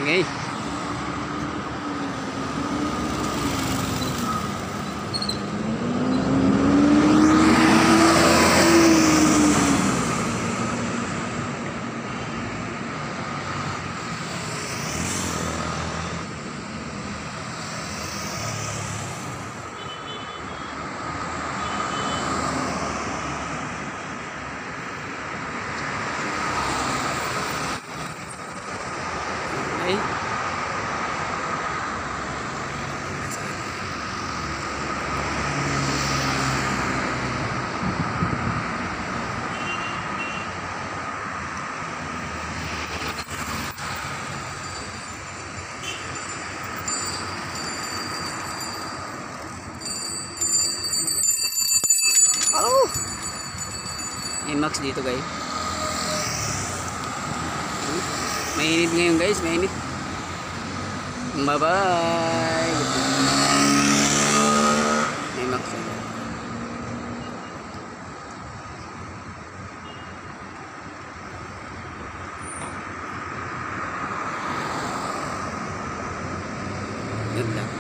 Okay. Max dito guys. Mainit ngayon guys, mainit. Bye bye. May Max na. Good luck.